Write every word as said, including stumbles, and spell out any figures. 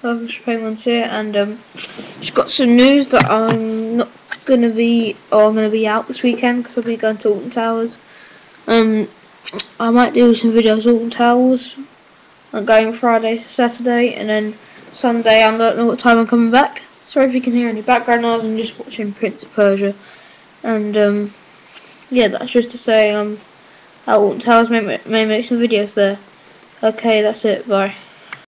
Elvish Penguins here, and um, just got some news that I'm not gonna be, or I'm gonna be out this weekend because I'll be going to Alton Towers. Um, I might do some videos of Alton Towers. I'm going Friday to Saturday, and then Sunday I don't know what time I'm coming back. Sorry if you can hear any background noise. I'm just watching Prince of Persia, and um, yeah, that's just to say um, at Alton Towers may may make some videos there. Okay, that's it. Bye.